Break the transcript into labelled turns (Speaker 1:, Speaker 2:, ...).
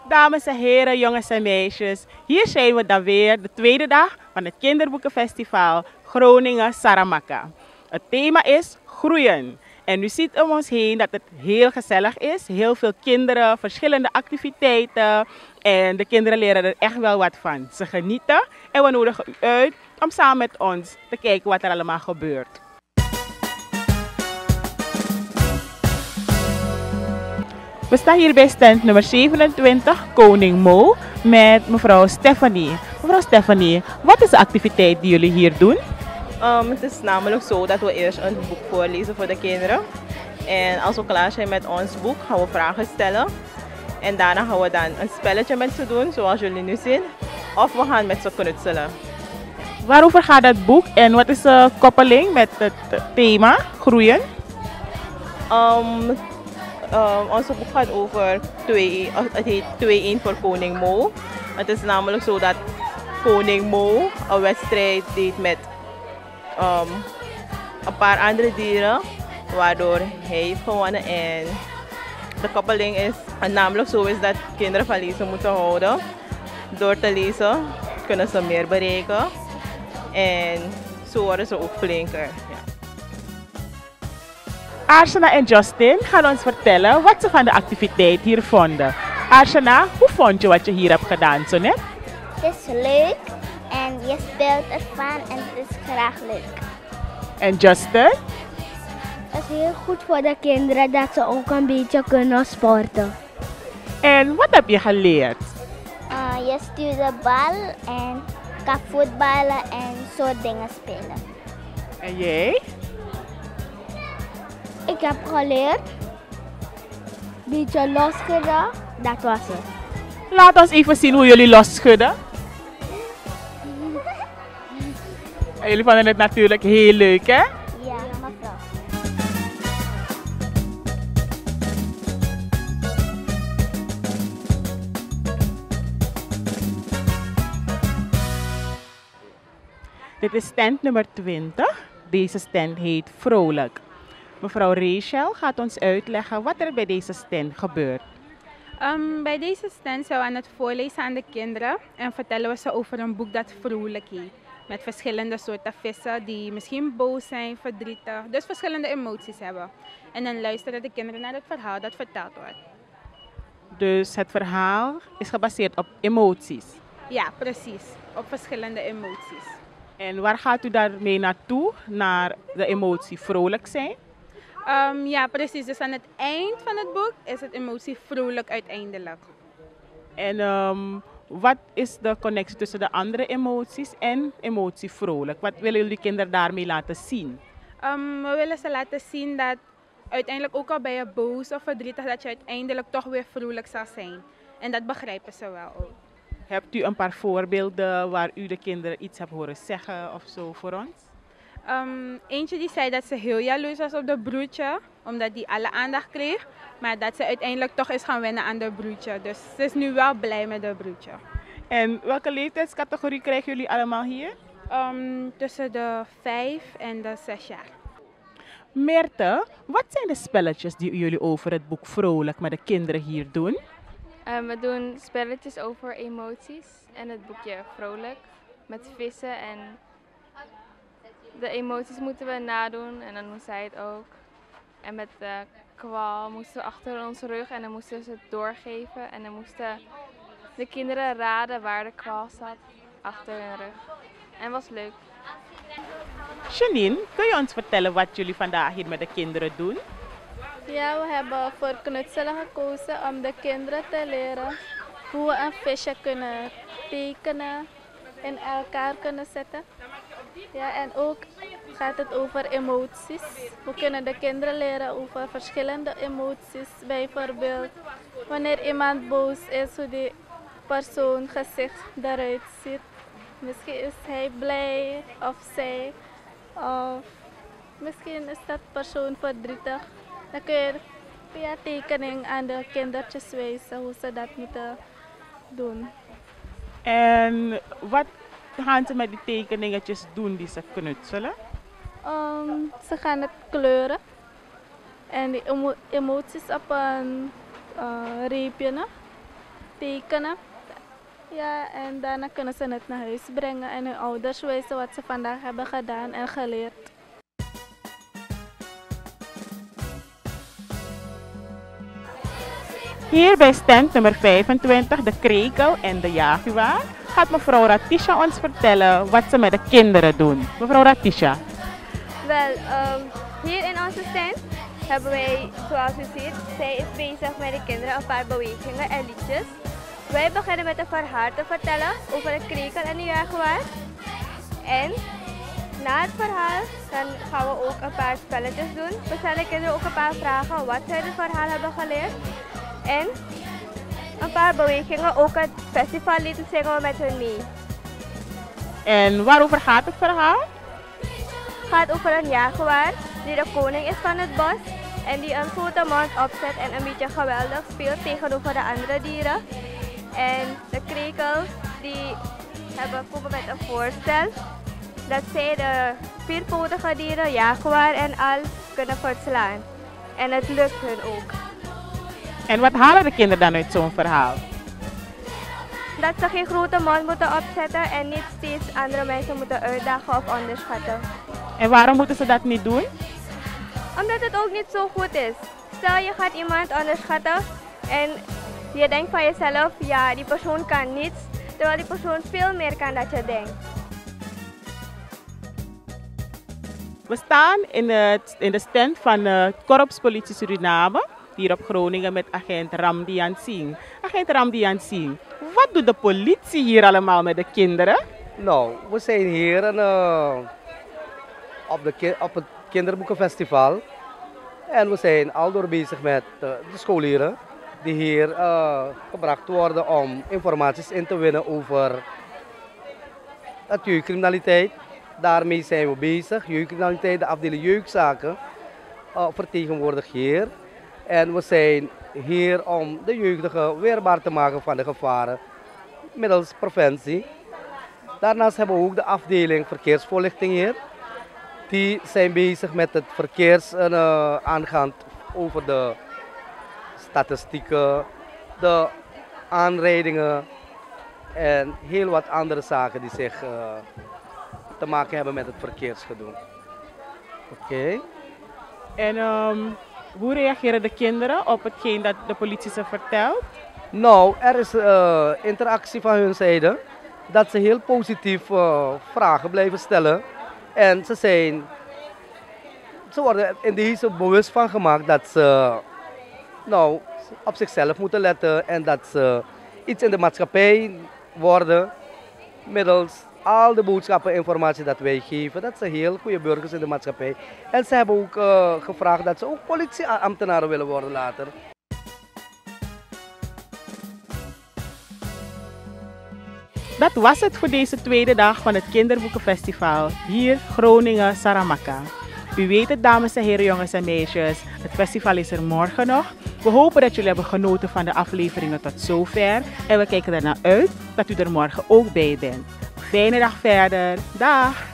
Speaker 1: Dames en heren, jongens en meisjes, hier zijn we dan weer, de tweede dag van het Kinderboekenfestival Groningen Saramaka. Het thema is groeien. En u ziet om ons heen dat het heel gezellig is. Heel veel kinderen, verschillende activiteiten. En de kinderen leren er echt wel wat van. Ze genieten en we nodigen u uit om samen met ons te kijken wat er allemaal gebeurt. We staan hier bij stand nummer 27, Koning Mo, met mevrouw Stephanie. Mevrouw Stephanie, wat is de activiteit die jullie hier doen?
Speaker 2: Het is namelijk zo dat we eerst een boek voorlezen voor de kinderen. En als we klaar zijn met ons boek, gaan we vragen stellen. En daarna gaan we dan een spelletje met ze doen, zoals jullie nu zien. Of we gaan met ze knutselen.
Speaker 1: Waarover gaat dat boek en wat is de koppeling met het thema groeien?
Speaker 2: Onze boek gaat over het heet 2-1 voor Koning Mo. Het is namelijk zo dat Koning Mo een wedstrijd deed met een paar andere dieren, waardoor hij heeft gewonnen. En de koppeling is namelijk zo is dat kinderen van lezen moeten houden. Door te lezen kunnen ze meer bereiken en zo worden ze ook flinker. Ja.
Speaker 1: Arshana en Justin gaan ons vertellen wat ze van de activiteit hier vonden. Arshana, hoe vond je wat je hier hebt gedaan zo net?
Speaker 3: Het is leuk en je speelt ervan en het is graag leuk.
Speaker 1: En Justin?
Speaker 3: Het is heel goed voor de kinderen dat ze ook een beetje kunnen sporten.
Speaker 1: En wat heb je geleerd?
Speaker 3: Je stuurt de bal en kan voetballen en soort dingen spelen.
Speaker 1: En jij?
Speaker 3: Ik heb geleerd, een beetje losgedaan, dat was het.
Speaker 1: Laat ons even zien hoe jullie losschudden. En jullie vonden het natuurlijk heel leuk, hè?
Speaker 3: Ja, mevrouw.
Speaker 1: Dit is stand nummer 20. Deze stand heet Vrolijk. Mevrouw Rachel gaat ons uitleggen wat er bij deze stand gebeurt.
Speaker 4: Bij deze stand zijn we aan het voorlezen aan de kinderen en vertellen we ze over een boek dat vrolijk heet. Met verschillende soorten vissen die misschien boos zijn, verdrietig, dus verschillende emoties hebben. En dan luisteren de kinderen naar het verhaal dat verteld wordt.
Speaker 1: Dus het verhaal is gebaseerd op emoties.
Speaker 4: Ja, precies. Op verschillende emoties.
Speaker 1: En waar gaat u daarmee naartoe? Naar de emotie vrolijk zijn?
Speaker 4: Ja, precies. Dus aan het eind van het boek is het emotie vrolijk uiteindelijk.
Speaker 1: En wat is de connectie tussen de andere emoties en emotie vrolijk? Wat willen jullie kinderen daarmee laten zien?
Speaker 4: We willen ze laten zien dat uiteindelijk ook al ben je boos of verdrietig, dat je uiteindelijk toch weer vrolijk zal zijn. En dat begrijpen ze wel ook.
Speaker 1: Hebt u een paar voorbeelden waar u de kinderen iets hebt horen zeggen of zo voor ons?
Speaker 4: Eentje die zei dat ze heel jaloers was op de broertje, omdat die alle aandacht kreeg. Maar dat ze uiteindelijk toch is gaan wennen aan de broertje. Dus ze is nu wel blij met de broertje.
Speaker 1: En welke leeftijdscategorie krijgen jullie allemaal hier?
Speaker 4: Tussen de 5 en de 6 jaar.
Speaker 1: Meerte, wat zijn de spelletjes die jullie over het boek Vrolijk met de kinderen hier doen?
Speaker 5: We doen spelletjes over emoties en het boekje Vrolijk met vissen en de emoties moeten we nadoen en dan doen zij het ook. En met de kwal moesten we achter onze rug en dan moesten ze het doorgeven en dan moesten de kinderen raden waar de kwal zat achter hun rug. En was leuk.
Speaker 1: Janine, kun je ons vertellen wat jullie vandaag hier met de kinderen doen?
Speaker 6: Ja, we hebben voor knutselen gekozen om de kinderen te leren hoe we een visje kunnen tekenen, in elkaar kunnen zetten. Ja, en ook gaat het over emoties. We kunnen de kinderen leren over verschillende emoties. Bijvoorbeeld wanneer iemand boos is, hoe die persoon gezicht eruit ziet. Misschien is hij blij of zij. Of misschien is dat persoon verdrietig. Dan kun je via tekening aan de kindertjes wijzen hoe ze dat moeten doen.
Speaker 1: En wat gaan ze met die tekeningetjes doen die ze knutselen?
Speaker 6: Ze gaan het kleuren en die emoties op een reepje. tekenen. Ja, en daarna kunnen ze het naar huis brengen en hun ouders wijzen wat ze vandaag hebben gedaan en geleerd.
Speaker 1: Hier bij stand nummer 25, de krekel en de jaguar, gaat mevrouw Ratisha ons vertellen wat ze met de kinderen doen. Mevrouw Ratisha.
Speaker 7: Wel, hier in onze stand hebben wij, zoals u ziet, zij is bezig met de kinderen een paar bewegingen en liedjes. Wij beginnen met een verhaal te vertellen over de krekel en de jaguar. En na het verhaal dan gaan we ook een paar spelletjes doen. We stellen de kinderen ook een paar vragen wat zij het verhaal hebben geleerd. En een paar bewegingen, ook het festivallied zingen we met hun mee.
Speaker 1: En waarover gaat het verhaal?
Speaker 7: Het gaat over een jaguar die de koning is van het bos en die een grote mond opzet en een beetje geweldig speelt tegenover de andere dieren. En de krekels die komen met een voorstel dat zij de vierpotige dieren, jaguar en al kunnen verslaan. En het lukt hun ook.
Speaker 1: En wat halen de kinderen dan uit zo'n verhaal?
Speaker 7: Dat ze geen grote mond moeten opzetten en niet steeds andere mensen moeten uitdagen of onderschatten.
Speaker 1: En waarom moeten ze dat niet doen?
Speaker 7: Omdat het ook niet zo goed is. Stel je gaat iemand onderschatten en je denkt van jezelf, ja die persoon kan niets, terwijl die persoon veel meer kan dan je denkt.
Speaker 1: We staan in de stand van de Korpspolitie Suriname, hier op Groningen met agent Ramdian Singh. Agent Ramdian Singh, wat doet de politie hier allemaal met de kinderen?
Speaker 8: Nou, we zijn hier op het Kinderboekenfestival. En we zijn aldoor bezig met de scholieren die hier gebracht worden om informaties in te winnen over het jeugdcriminaliteit. Daarmee zijn we bezig. Jeugdcriminaliteit, de afdeling jeugdzaken, vertegenwoordigt hier. En we zijn hier om de jeugdigen weerbaar te maken van de gevaren middels preventie. Daarnaast hebben we ook de afdeling verkeersvoorlichting hier. Die zijn bezig met het verkeers aangaand over de statistieken, de aanrijdingen en heel wat andere zaken die zich te maken hebben met het verkeersgedoe. Oké.
Speaker 1: En hoe reageren de kinderen op hetgeen dat de politie ze vertelt?
Speaker 8: Nou, er is interactie van hun zijde. Dat ze heel positief vragen blijven stellen. En ze worden in deze bewust van gemaakt dat ze nou, op zichzelf moeten letten. En dat ze iets in de maatschappij worden middels al de boodschappen en informatie dat wij geven. Dat ze heel goede burgers in de maatschappij. En ze hebben ook gevraagd dat ze ook politieambtenaren willen worden later.
Speaker 1: Dat was het voor deze tweede dag van het Kinderboekenfestival, hier Groningen Saramacca. U weet het, dames en heren, jongens en meisjes, het festival is er morgen nog. We hopen dat jullie hebben genoten van de afleveringen tot zover en we kijken ernaar uit dat u er morgen ook bij bent. Fijne dag verder. Dag!